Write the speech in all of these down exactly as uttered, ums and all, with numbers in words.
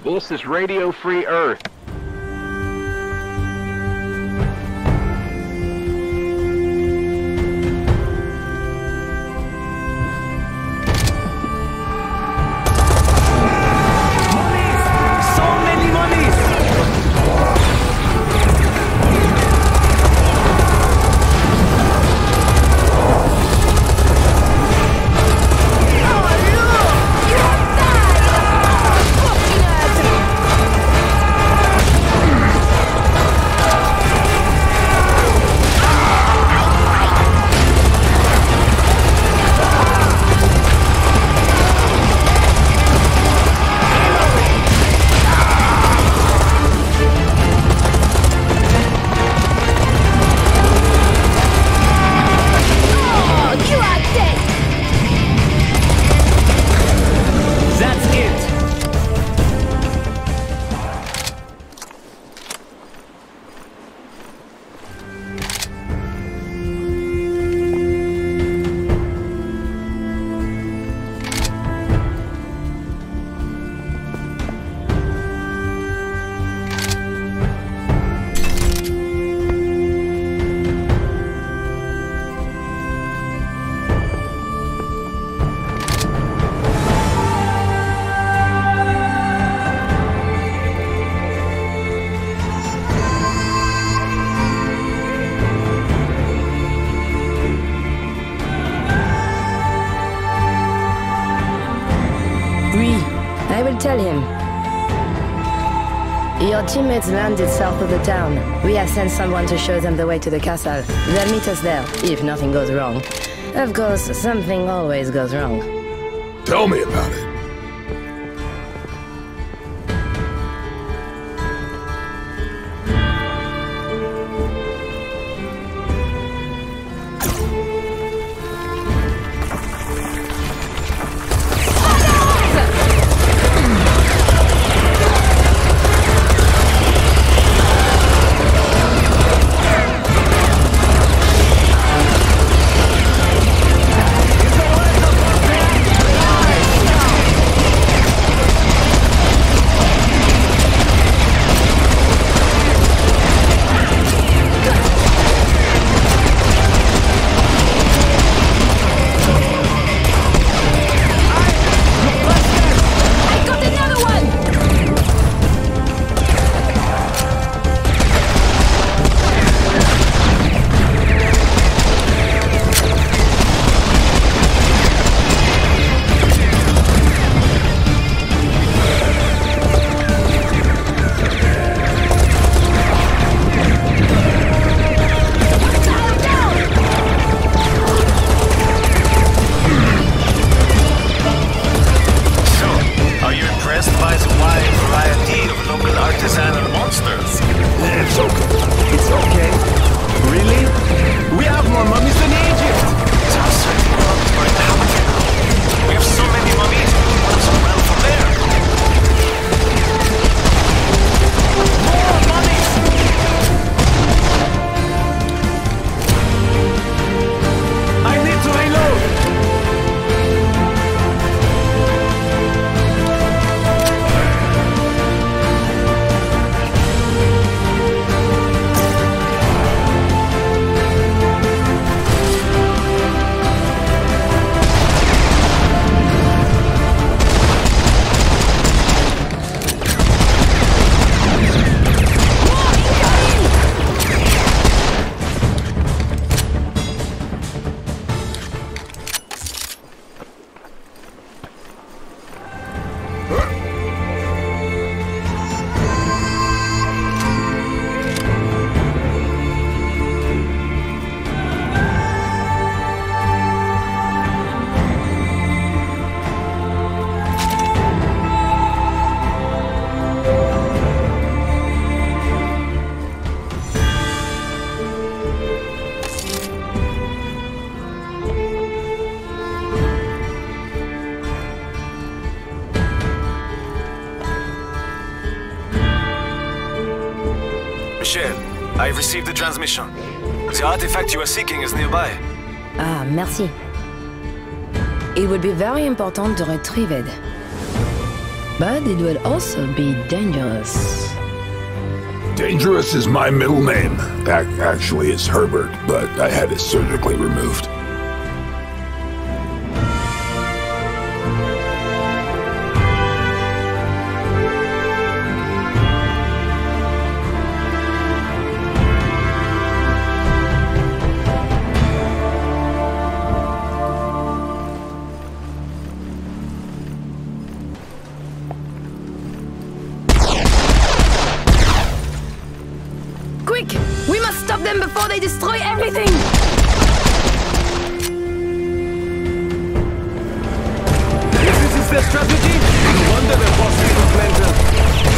This is Radio Free Earth. Tell him. Your teammates landed south of the town. We have sent someone to show them the way to the castle. They'll meet us there, if nothing goes wrong. Of course, something always goes wrong. Tell me about it. I've received the transmission. The artifact you are seeking is nearby. Ah, merci. It would be very important to retrieve it. But it will also be dangerous. Dangerous is my middle name. Ac- actually, it's Herbert, but I had it surgically removed. Before they destroy everything! If this is their strategy, no wonder their boss didn't plan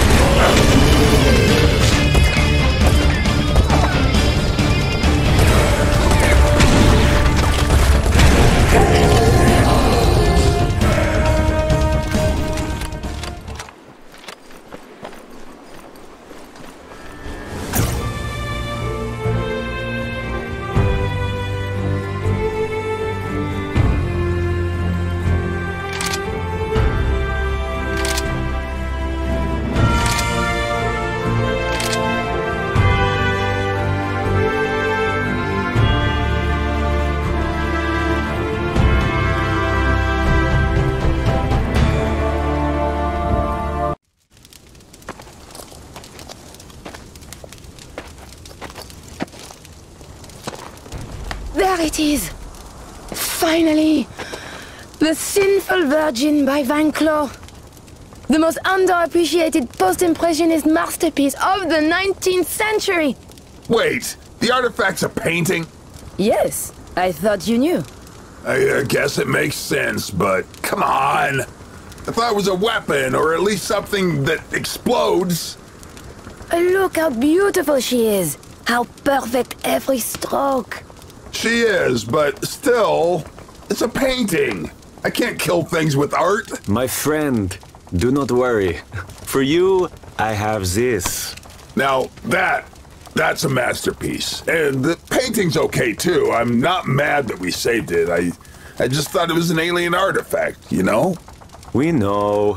There it is! Finally! The Sinful Virgin by Van Cloo. The most underappreciated post-impressionist masterpiece of the nineteenth century! Wait, the artifact's a painting? Yes, I thought you knew. I uh, guess it makes sense, but come on! I thought it was a weapon, or at least something that explodes. Look how beautiful she is! How perfect every stroke! She is, but still, it's a painting. I can't kill things with art. My friend, do not worry. For you, I have this. Now, that, that's a masterpiece. And the painting's okay, too. I'm not mad that we saved it. I, I just thought it was an alien artifact, you know? We know.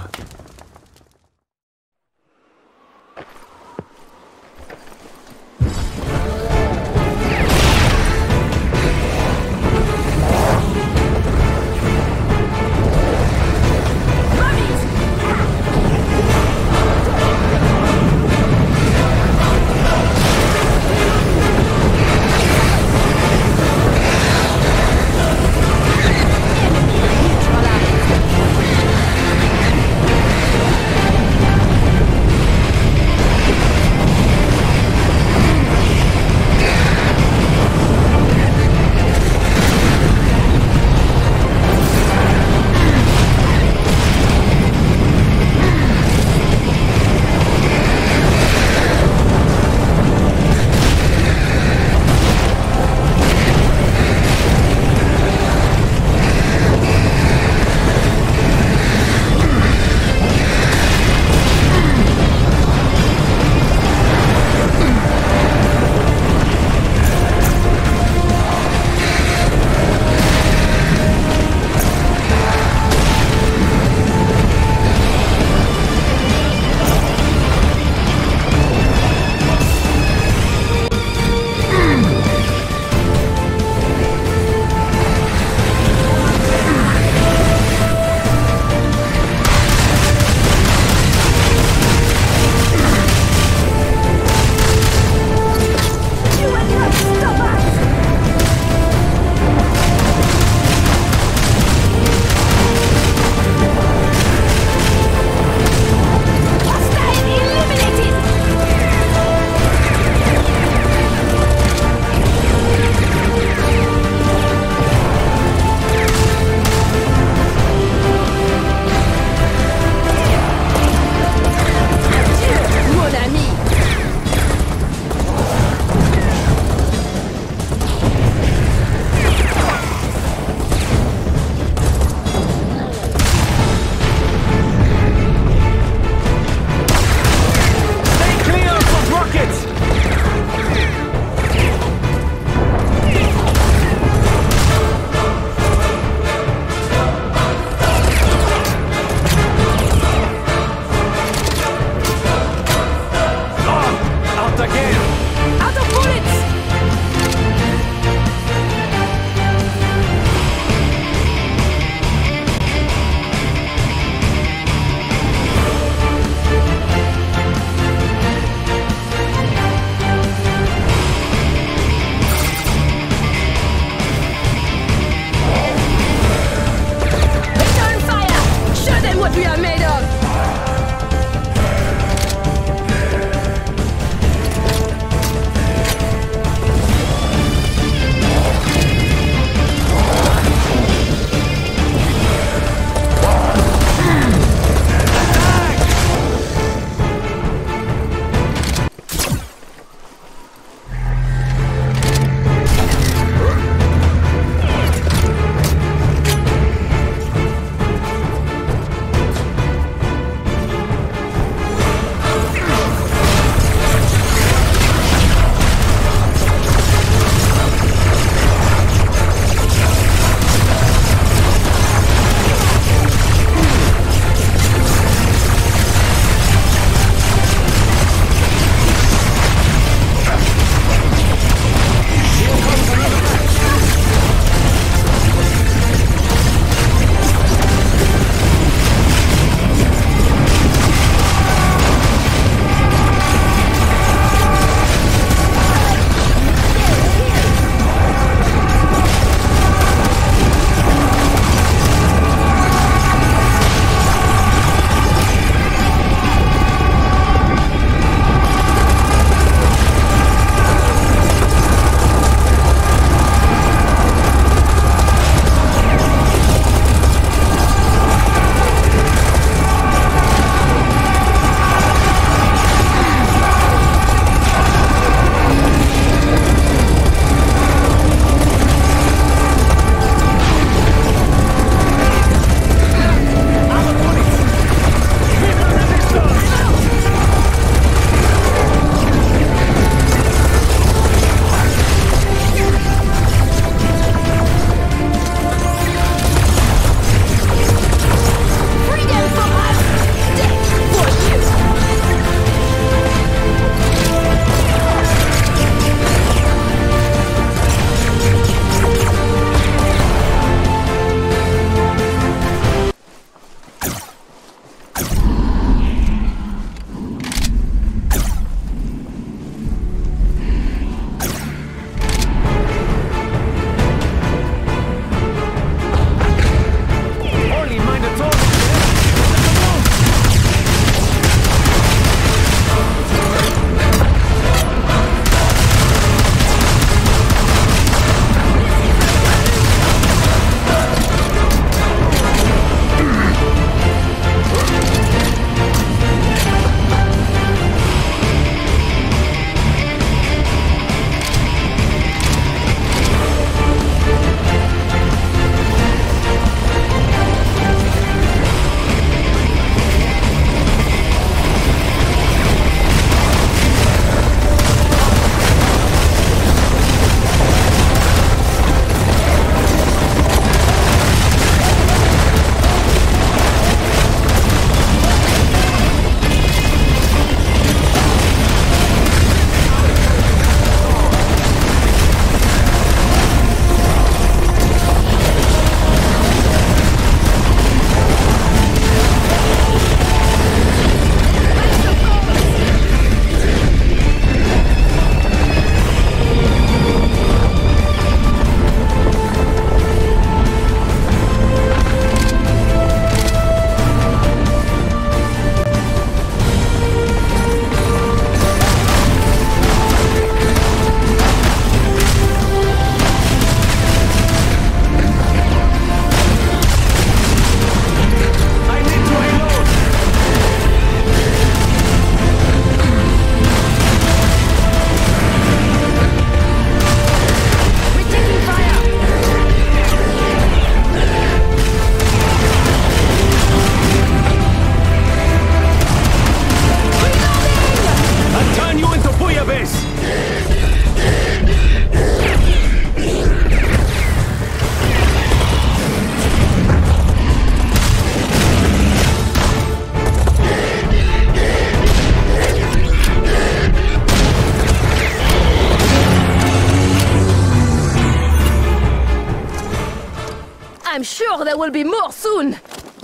I'm sure there will be more soon.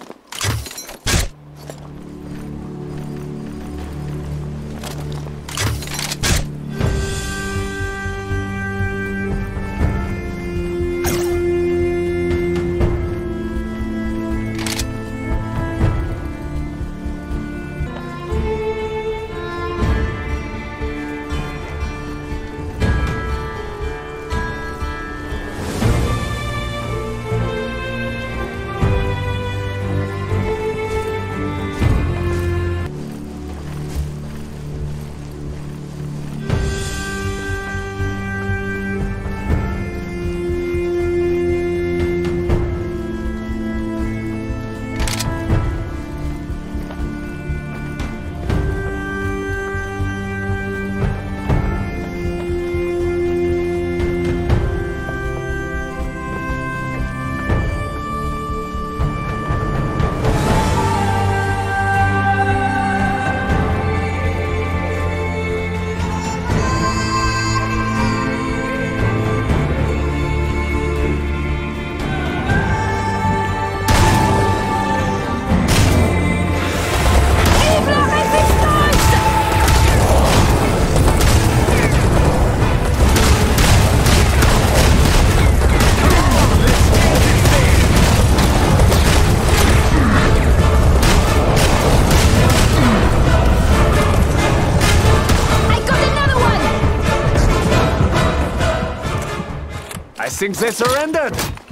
I think they surrendered!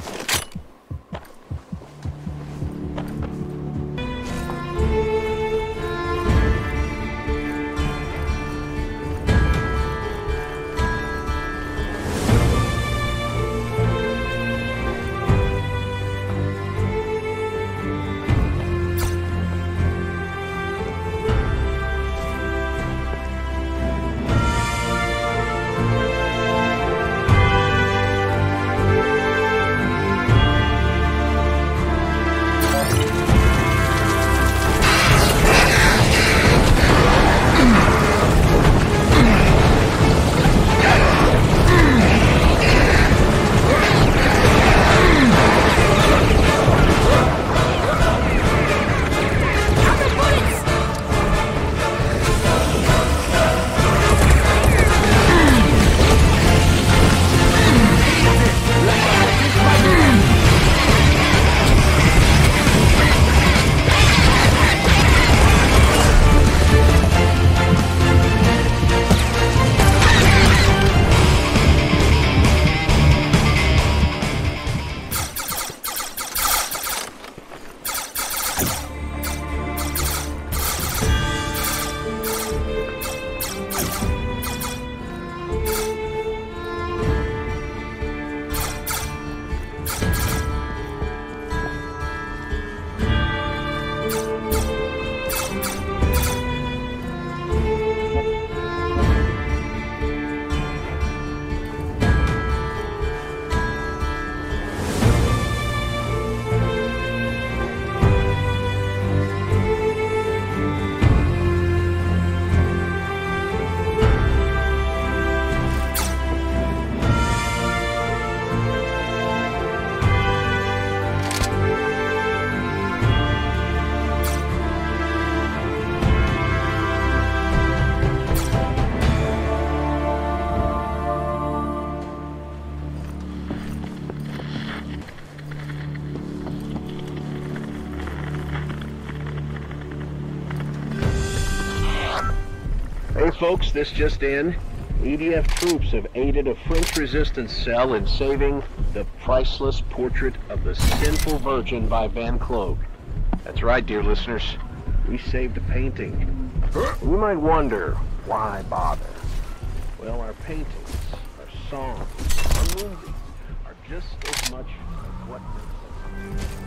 Hey folks, this just in. E D F troops have aided a French resistance cell in saving the priceless portrait of the Sinful Virgin by Van Cloak. That's right, dear listeners. We saved a painting. You might wonder, why bother? Well, our paintings, our songs, our movies are just as much of what makes us.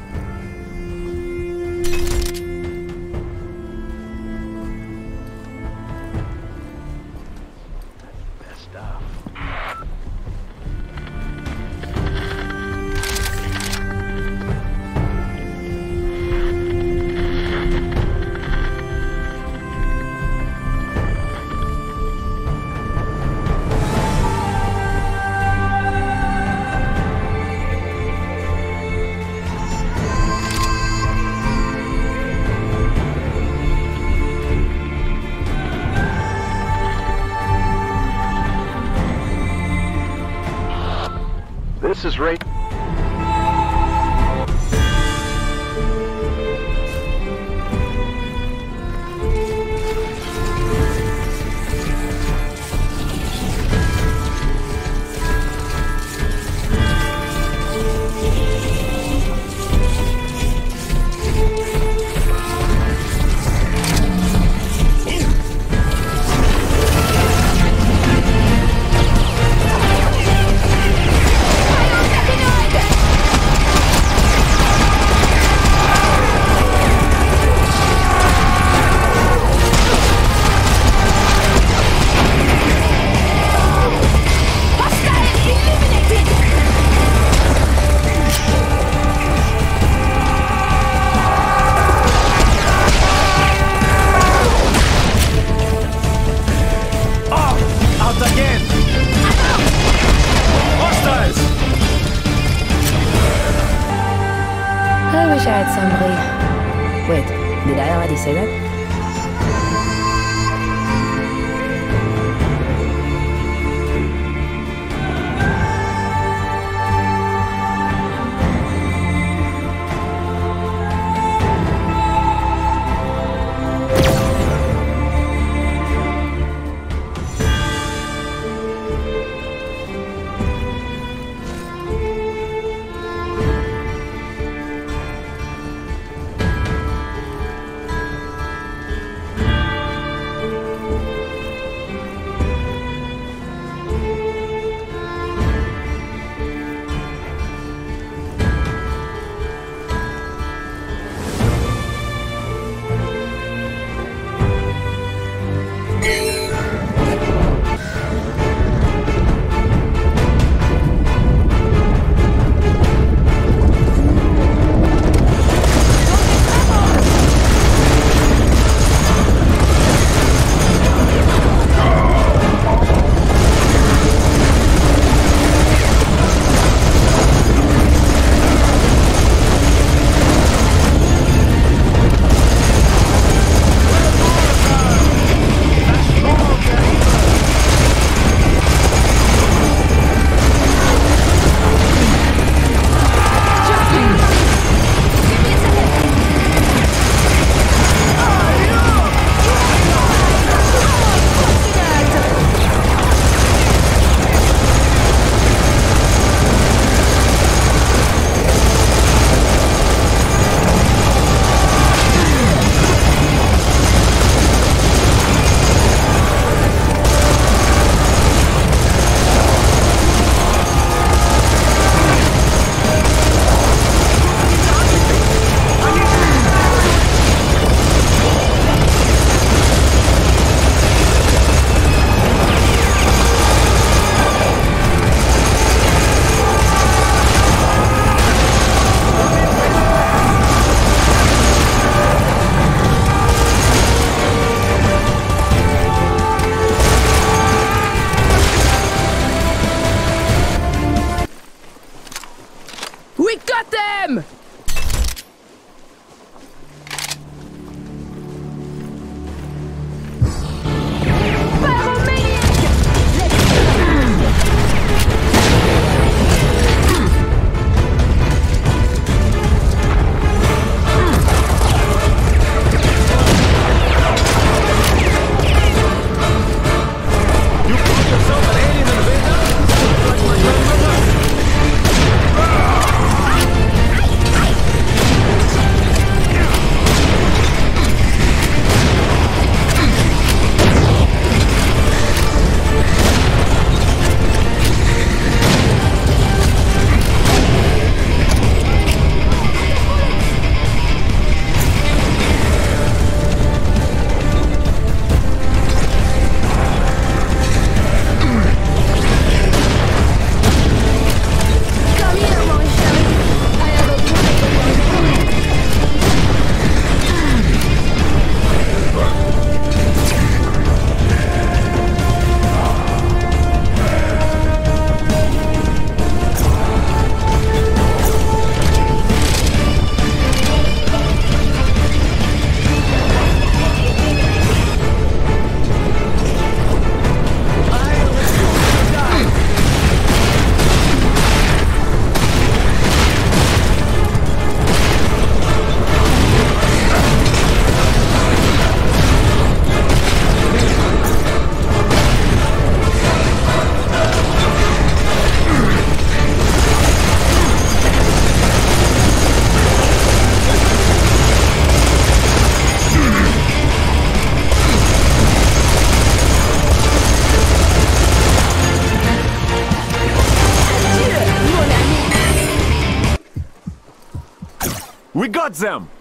This is Ray. Wait, did I already say that? We got them!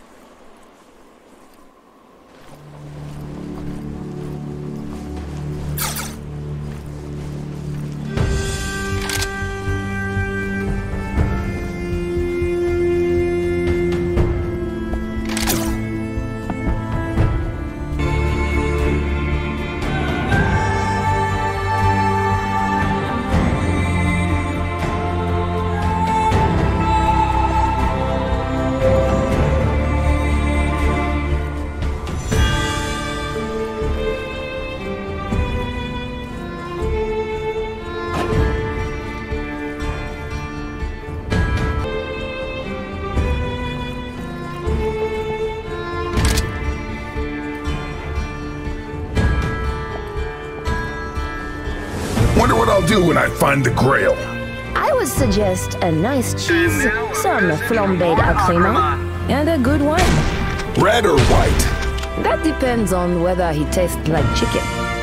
Wonder what I'll do when I find the Grail. I would suggest a nice cheese, some flambéed agrima, and a good wine. Red or white? That depends on whether he tastes like chicken.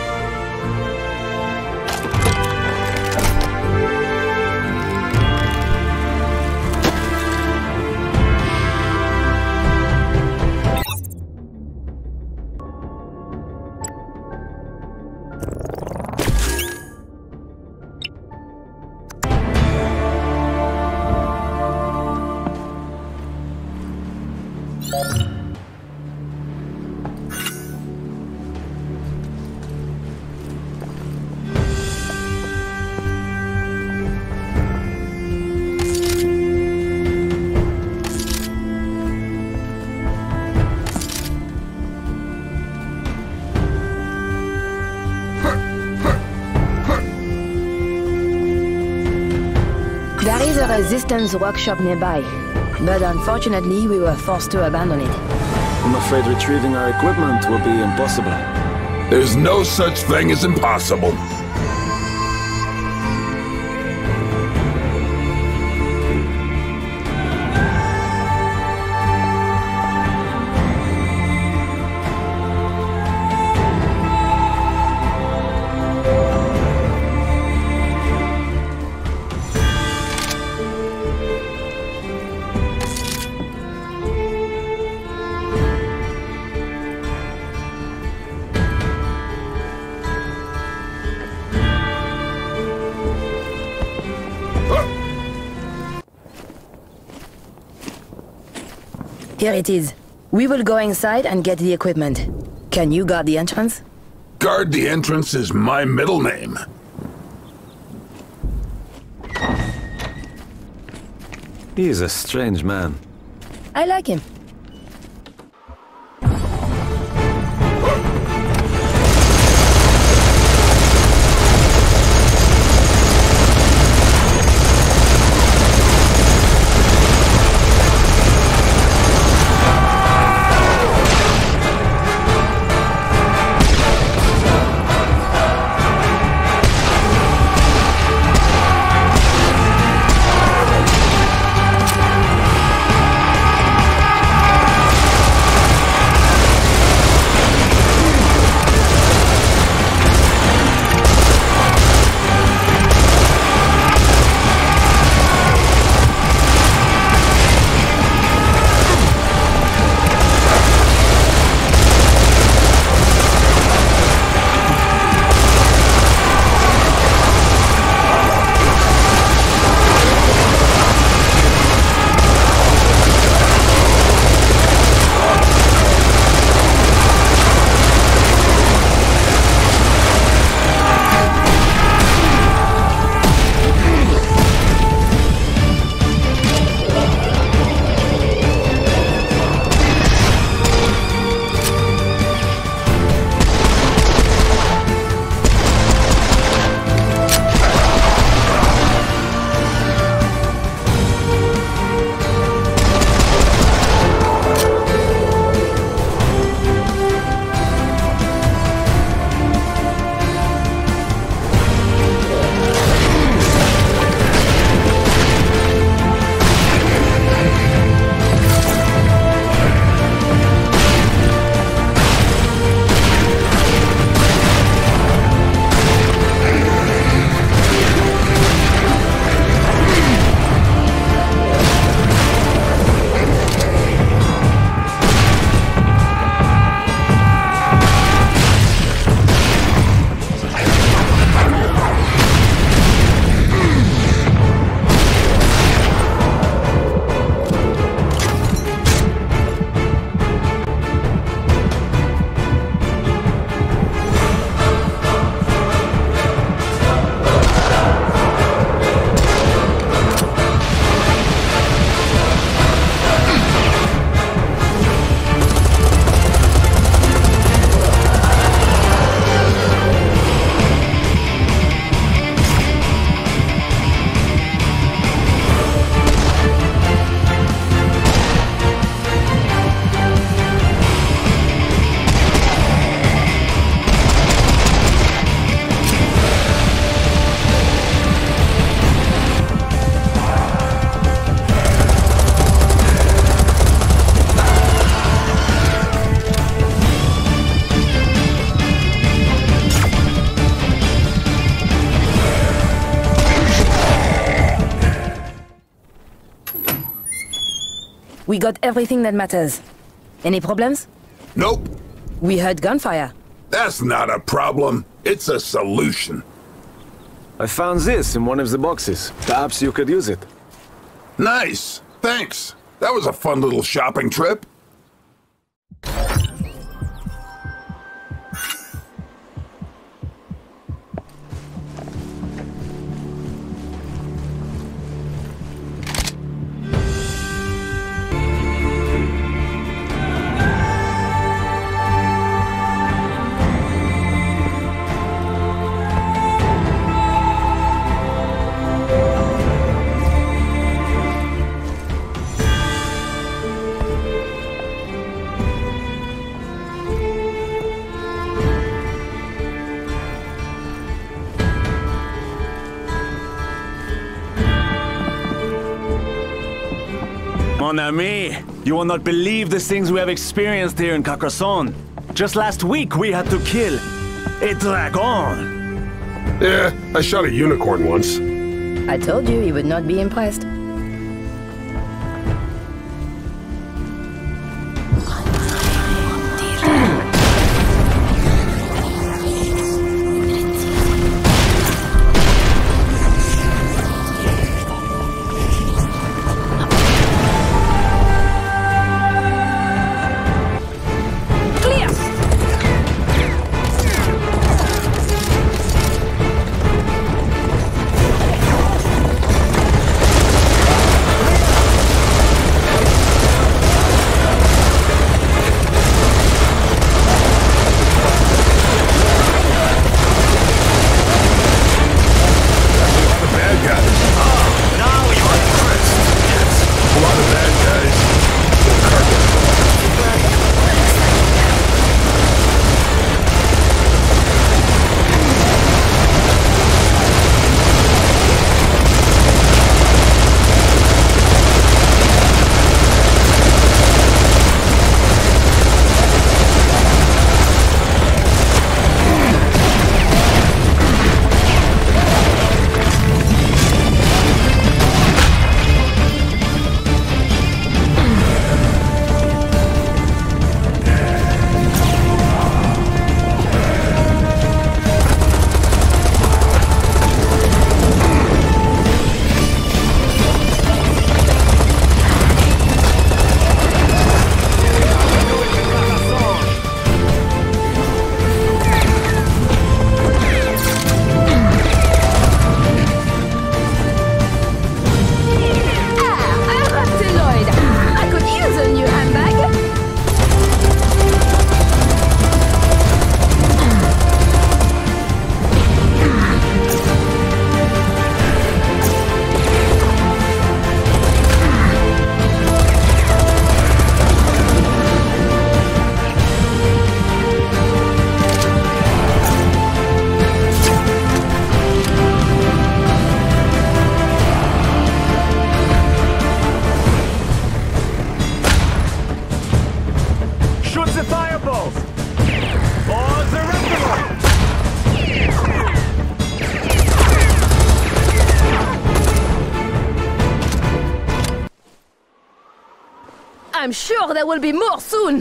There is a resistance workshop nearby, but unfortunately we were forced to abandon it. I'm afraid retrieving our equipment will be impossible. There's no such thing as impossible. Here it is. We will go inside and get the equipment. Can you guard the entrance? Guard the entrance is my middle name. He is a strange man. I like him. We got everything that matters. Any problems? Nope. We heard gunfire. That's not a problem. It's a solution. I found this in one of the boxes. Perhaps you could use it. Nice. Thanks. That was a fun little shopping trip. Mon ami, you will not believe the things we have experienced here in Carcassonne. Just last week we had to kill a dragon. Yeah, I shot a unicorn once. I told you he would not be impressed. I'm sure there will be more soon!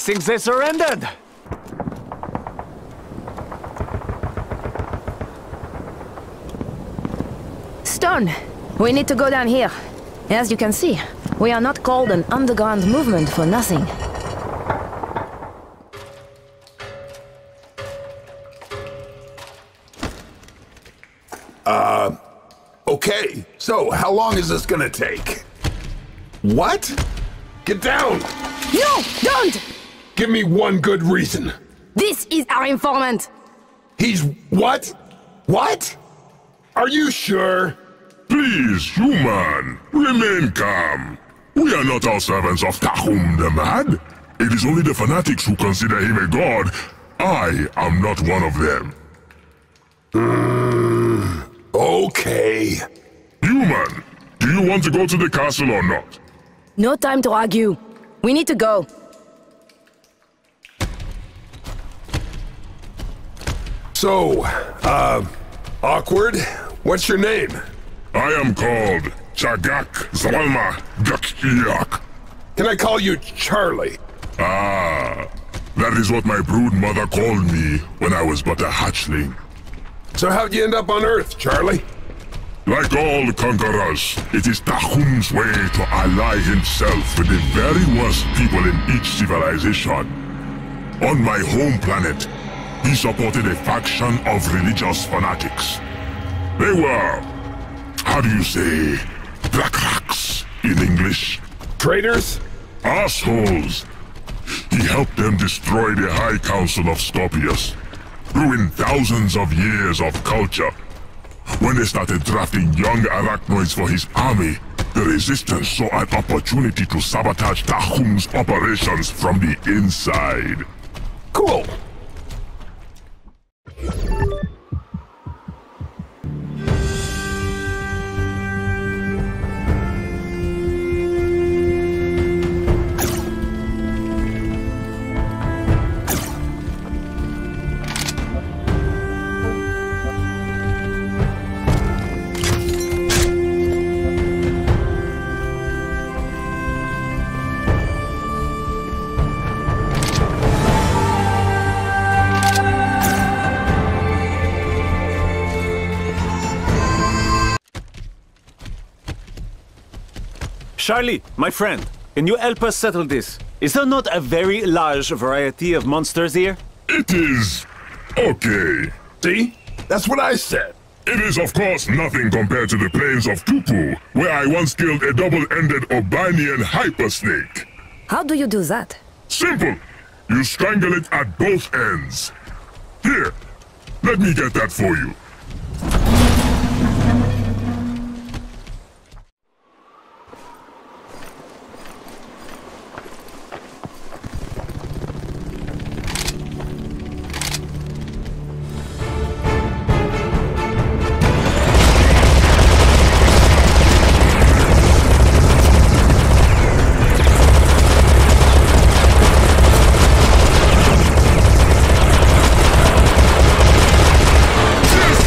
think they surrendered. Stone, we need to go down here. As you can see, we are not called an underground movement for nothing. Uh, okay. So, how long is this gonna take? What? Get down! No, don't! Give me one good reason. This is our informant. He's what? What? Are you sure? Please, human, remain calm. We are not all servants of Tahum the Mad. It is only the fanatics who consider him a god. I am not one of them. Mm, okay. Human, do you want to go to the castle or not? No time to argue. We need to go. So, uh, awkward? What's your name? I am called Chagak Zalma Gakiak. Can I call you Charlie? Ah, that is what my brood mother called me when I was but a hatchling. So how'd you end up on Earth, Charlie? Like all conquerors, it is Tahum's way to ally himself with the very worst people in each civilization. On my home planet, he supported a faction of religious fanatics. They were, how do you say, Drakraks in English? Traitors? Assholes. He helped them destroy the High Council of Scorpius, ruin thousands of years of culture. When they started drafting young arachnoids for his army, the Resistance saw an opportunity to sabotage Tahum's operations from the inside. Cool. Charlie, my friend, can you help us settle this? Is there not a very large variety of monsters here? It is okay. See? That's what I said. It is of course nothing compared to the plains of Tupu, where I once killed a double-ended Obanian hypersnake. How do you do that? Simple. You strangle it at both ends. Here, let me get that for you. This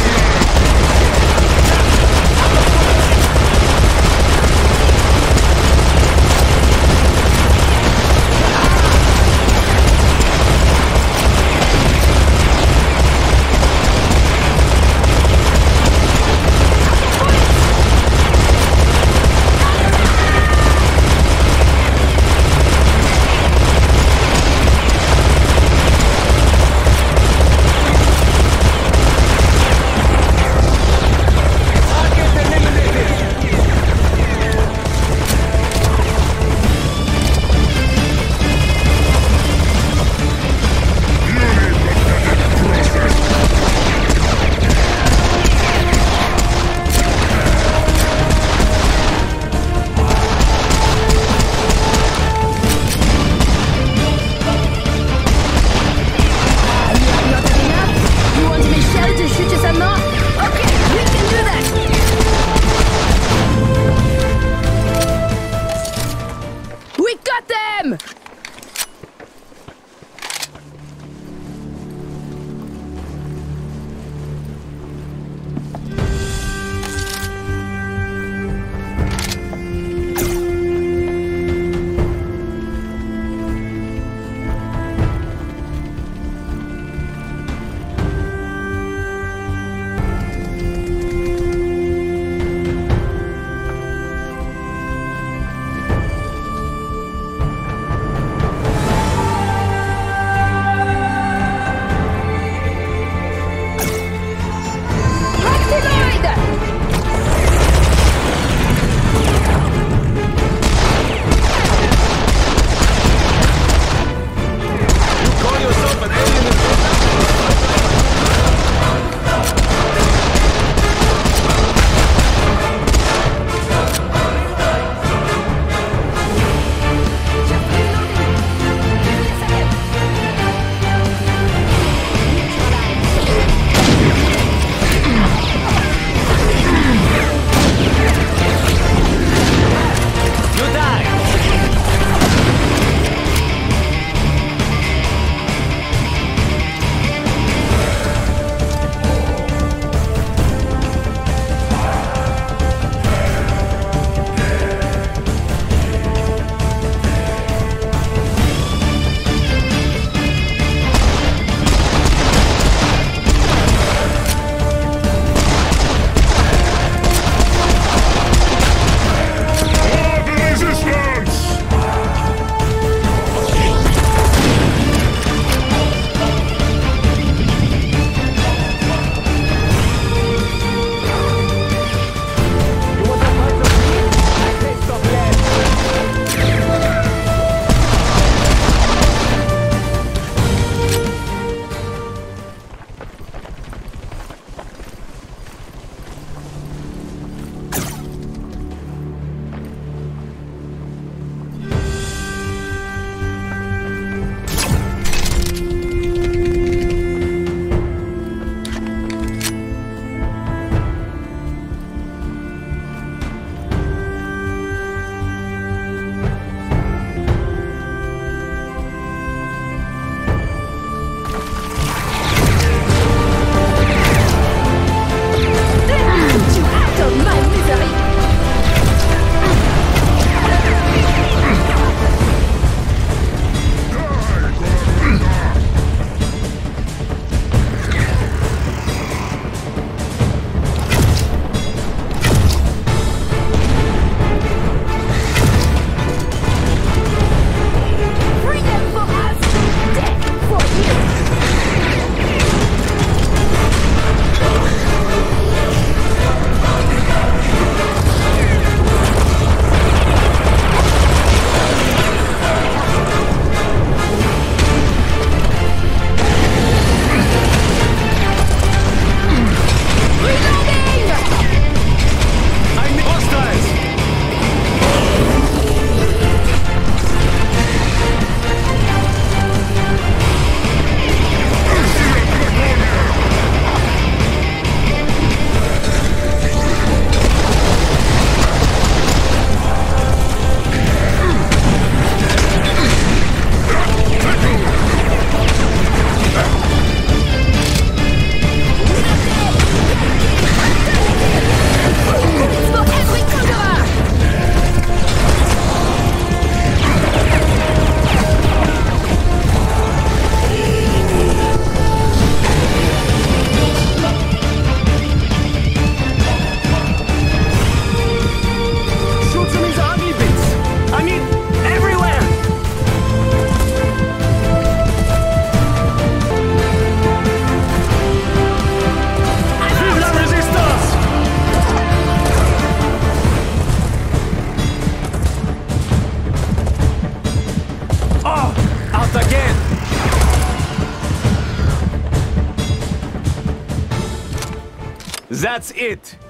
That's it.